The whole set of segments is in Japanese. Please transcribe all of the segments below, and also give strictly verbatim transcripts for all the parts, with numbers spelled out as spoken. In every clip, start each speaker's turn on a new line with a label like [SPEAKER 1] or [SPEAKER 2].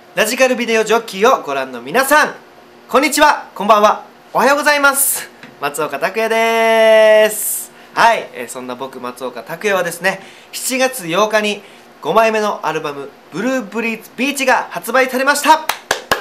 [SPEAKER 1] ラジカルビデオジョッキーをご覧の皆さん、こんにちは、こんばんは、おはようございます。松岡拓也です。はい、えー、そんな僕松岡拓也はですね、しちがつようかにごまいめのアルバム「ブルーブリーズビーチ」が発売されました。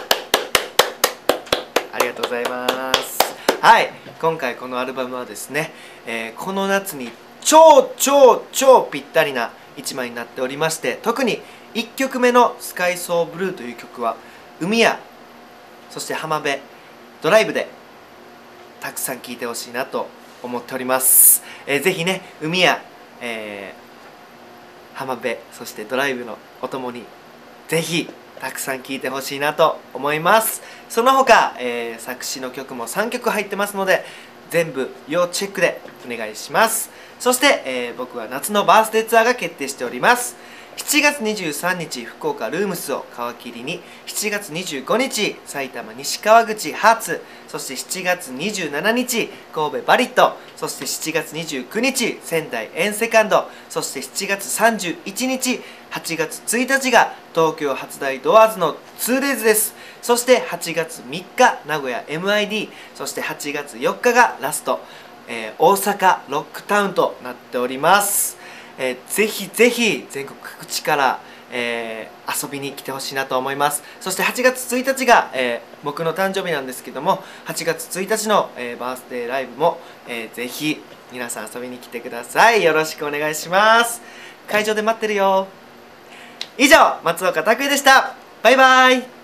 [SPEAKER 1] ありがとうございます。はい、今回このアルバムはですね、えー、この夏に超超超ぴったりないちまいになっておりまして、特にいっきょくめの「スカイソーブルー」という曲は海やそして浜辺ドライブでたくさん聴いてほしいなと思っております。えー、ぜひね、海や、えー、浜辺そしてドライブのお供にぜひたくさん聴いてほしいなと思います。その他、えー、作詞の曲もさんきょく入ってますので、全部要チェックでお願いします。そして、えー、僕は夏のバースデーツアーが決定しております。しちがつにじゅうさんにち福岡ルームスを皮切りに、しちがつにじゅうごにち埼玉西川口ハーツ、そしてしちがつにじゅうしちにち神戸バリット、そしてしちがつにじゅうくにち仙台エンセカンド、そしてしちがつさんじゅういちにちはちがつついたちが東京初台ドアーズの ツーデイズ です。そしてはちがつみっか名古屋 エムアイディー、 そしてはちがつよっかがラスト、えー、大阪ロックタウンとなっております。えー、ぜひぜひ全国各地から、えー、遊びに来てほしいなと思います。そしてはちがつついたちが、えー、僕の誕生日なんですけども、はちがつついたちの、えー、バースデーライブも、えー、ぜひ皆さん遊びに来てください。よろしくお願いします。会場で待ってるよ。以上、松岡拓也でした。バイバイ。